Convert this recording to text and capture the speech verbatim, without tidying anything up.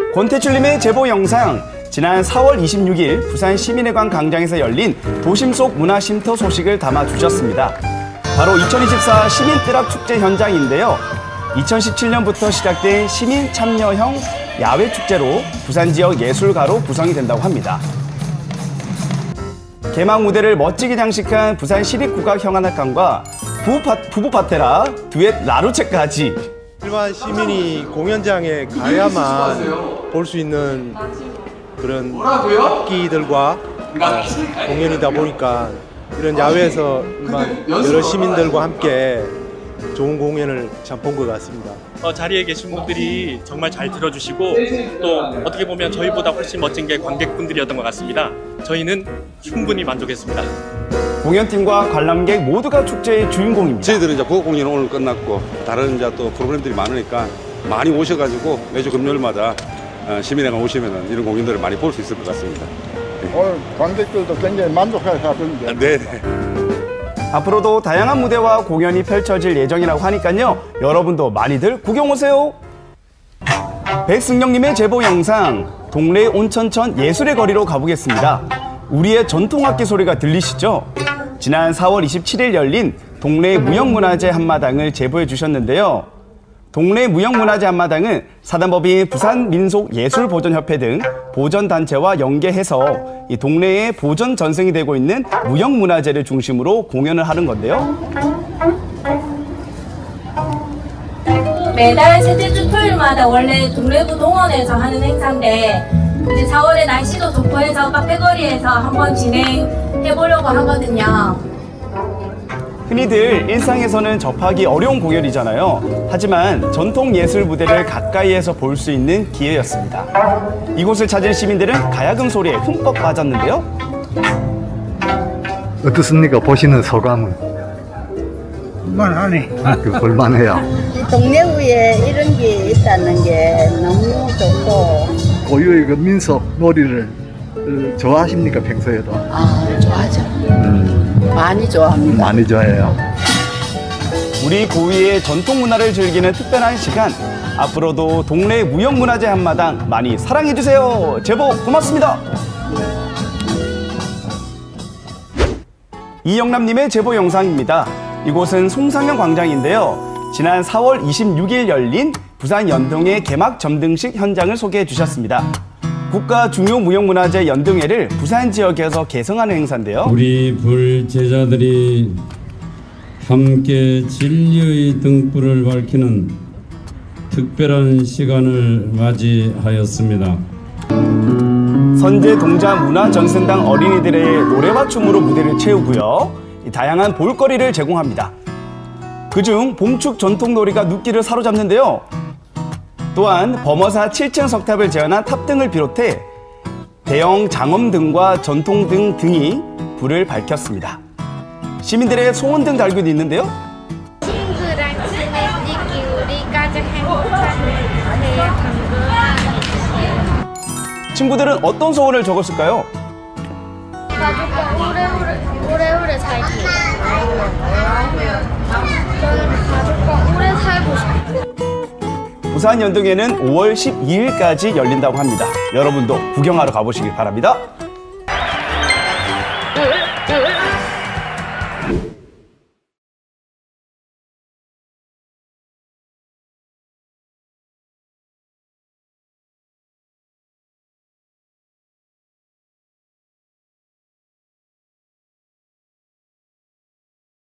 권태출님의 제보 영상, 지난 사월 이십육일 부산 시민회관 광장에서 열린 도심 속 문화쉼터 소식을 담아주셨습니다. 바로 이천이십사 시민뜨락축제 현장인데요. 이천십칠년부터 시작된 시민 참여형 야외 축제로 부산 지역 예술가로 구성이 된다고 합니다. 개막 무대를 멋지게 장식한 부산 시립국악형안악관과 부부 파테라, 듀엣 라루체까지. 일반 시민이 공연장에 가야만 볼 수 있는 그런 악기들과 어, 공연이다 보니까 이런 야외에서 여러 시민들과 함께 좋은 공연을 참 본 것 같습니다. 어, 자리에 계신 분들이 정말 잘 들어주시고 또 어떻게 보면 저희보다 훨씬 멋진 게 관객분들이었던 것 같습니다. 저희는 충분히 만족했습니다. 공연팀과 관람객 모두가 축제의 주인공입니다. 저희들은 이제 국악 공연은 오늘 끝났고 다른 이제 또 프로그램들이 많으니까 많이 오셔가지고 매주 금요일마다 시민회관 오시면 이런 공연들을 많이 볼 수 있을 것 같습니다. 네. 오늘 관객들도 굉장히 만족해서 가던데. 네네. 앞으로도 다양한 무대와 공연이 펼쳐질 예정이라고 하니까요. 여러분도 많이들 구경 오세요. 백승영님의 제보 영상, 동래 온천천 예술의 거리로 가보겠습니다. 우리의 전통악기 소리가 들리시죠? 지난 사월 이십칠일 열린 동래 무형문화재 한마당을 제보해 주셨는데요. 동래 무형문화재 한마당은 사단법인 부산민속예술보존협회 등 보전단체와 연계해서 이 동래에 보존 전승이 되고 있는 무형문화재를 중심으로 공연을 하는 건데요. 매달 셋째 주 토요일마다 원래 동래구 동원에서 하는 행사인데 이제 사월에 날씨도 좋고 해서 카페거리에서 한번 진행해보려고 하거든요. 흔히들 일상에서는 접하기 어려운 공연이잖아요. 하지만 전통 예술 무대를 가까이에서 볼 수 있는 기회였습니다. 이곳을 찾은 시민들은 가야금 소리에 흠뻑 빠졌는데요. 어떻습니까? 보시는 소감은? 볼만하네. 그 볼만해요. 이 동래구에 이런 게 있다는 게 너무 좋고. 고유의 그 민속 놀이를 좋아하십니까? 평소에도? 아, 좋아하죠. 음. 많이 좋아합니다. 많이 좋아해요. 우리 고유의 전통 문화를 즐기는 특별한 시간, 앞으로도 동래 무형문화재 한마당 많이 사랑해주세요. 제보 고맙습니다. 이영남님의 제보 영상입니다. 이곳은 송상현 광장인데요. 지난 사월 이십육일 열린 부산 연동회 개막 점등식 현장을 소개해 주셨습니다. 국가 중요 무형문화재 연등회를 부산 지역에서 개성하는 행사인데요. 우리 불제자들이 함께 진리의 등불을 밝히는 특별한 시간을 맞이하였습니다. 선제 동자 문화전승당 어린이들의 노래와 춤으로 무대를 채우고요. 다양한 볼거리를 제공합니다. 그중 봄축 전통놀이가 눈길을 사로잡는데요. 또한 범어사 칠층 석탑을 재현한 탑등을 비롯해 대형 장엄등과 전통등 등이 불을 밝혔습니다. 시민들의 소원등 달기도 있는데요. 친구랑 지내기 우리 가족 행복한 새해 건강하게. 친구들은 어떤 소원을 적었을까요? 가족과 오래오래 오래오래 살기. 저는 가족과 오래 살고 싶어요. 부산 연등회는 오월 십이일까지 열린다고 합니다. 여러분도 구경하러 가보시길 바랍니다.